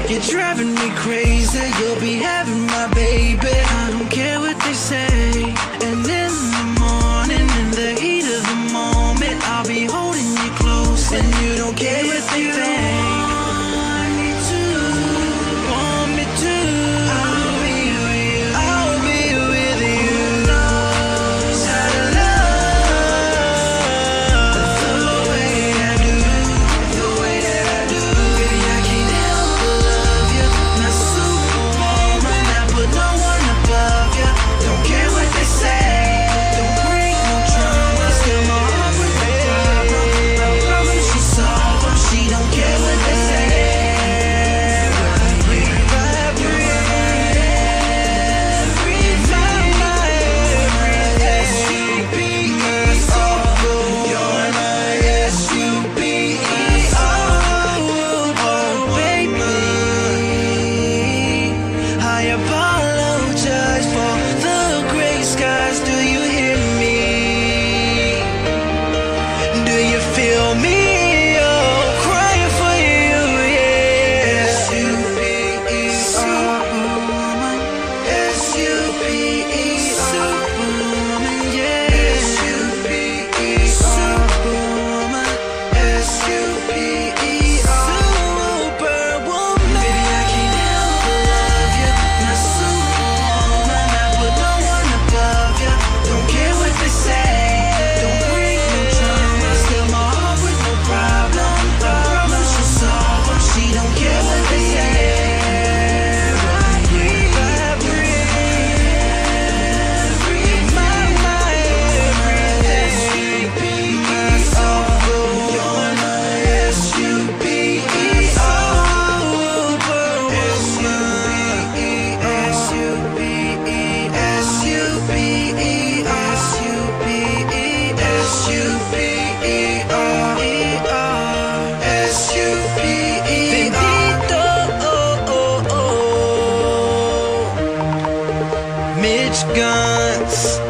You're driving me crazy, you'll be having my baby. I don't care what they say. And in the morning, in the heat of the moment, I'll be holding you close, and you don't care what they think. Want me to, want me to, I'll be with you, I'll be with you. Knows how to love the way I do, the way that I do. Baby, I can't help but love you. Not superwoman, I put no one above you. Don't care what they say, don't bring no drama. Still my heart with no problem. I promise you solve them. She don't care what they say. I apologize for the gray skies. Do you hear me? Do you feel me? Oh, crying for you, yeah. S-U-P-E, superwoman. S-U-P-E, superwoman, yeah. S-U-P-E, superwoman. S-U-P-E, superwoman. Baby, I can't help but love you. Not superwoman, I put no one above you. Don't care what they say, don't bring no drama. Still my heart with no problem. I promise you solve them. She don't care what they say. Mitch Guns.